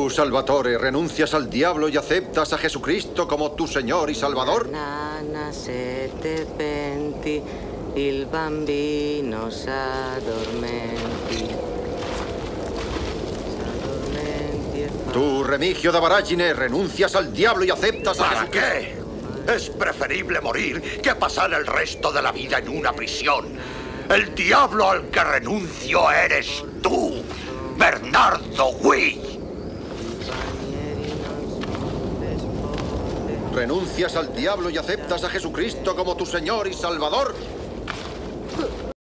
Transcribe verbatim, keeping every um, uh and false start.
Tú, Salvatore, renuncias al diablo y aceptas a Jesucristo como tu Señor y Salvador. Nana sette venti, il bambino s'addormenti. S'addormenti e fa... Tú, Remigio da Baragine, renuncias al diablo y aceptas a ¿Para Jesucristo. qué? Es preferible morir que pasar el resto de la vida en una prisión. El diablo al que renuncio eres tú, Bernardo Gui. ¿Renuncias al diablo y aceptas a Jesucristo como tu Señor y Salvador?